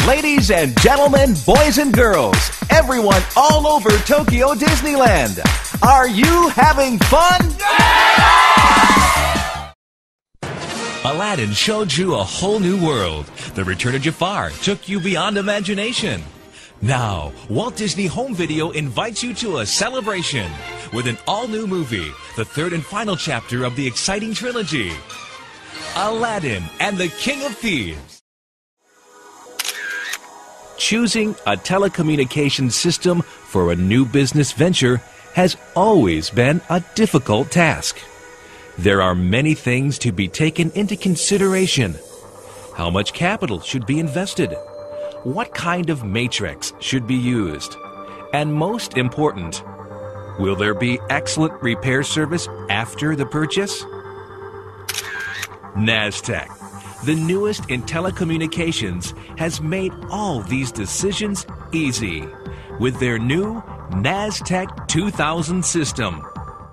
Ladies and gentlemen, boys and girls, everyone all over Tokyo Disneyland, are you having fun? Aladdin showed you a whole new world. The Return of Jafar took you beyond imagination. Now, Walt Disney Home Video invites you to a celebration with an all-new movie, the third and final chapter of the exciting trilogy, Aladdin and the King of Thieves. Choosing a telecommunications system for a new business venture has always been a difficult task. There are many things to be taken into consideration. How much capital should be invested? What kind of matrix should be used? And most important, will there be excellent repair service after the purchase? Nastec, the newest in telecommunications, has made all these decisions easy with their new Nastec 2000 system.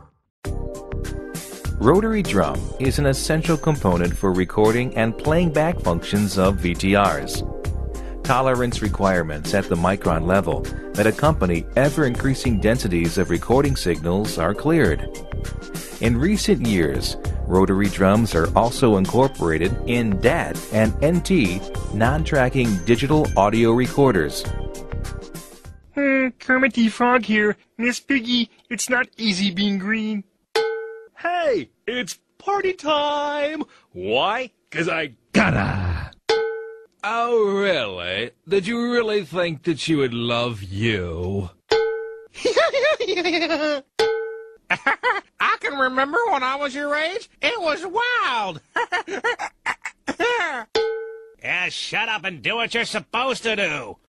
Rotary drum is an essential component for recording and playing back functions of VTRs. Tolerance requirements at the micron level that accompany ever-increasing densities of recording signals are cleared. In recent years, rotary drums are also incorporated in DAT and NT non-tracking digital audio recorders. Kermit the Frog here. Miss Piggy, it's not easy being green. Hey, it's party time! Why? 'Cause I gotta! Oh, really? Did you really think that she would love you? I can remember when I was your age. It was wild. Yeah, shut up and do what you're supposed to do.